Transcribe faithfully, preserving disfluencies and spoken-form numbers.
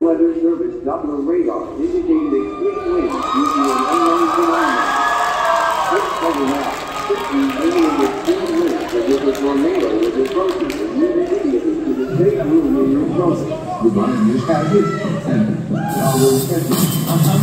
Weather Service Doppler radar indicated a quick wind due to an unknown phenomenon. Quick cover now. fifteen million extreme winds as if a tornado was approaching and move immediately to the safe room in your closet. Goodbye, Miss Kathy. And y'all will catch it.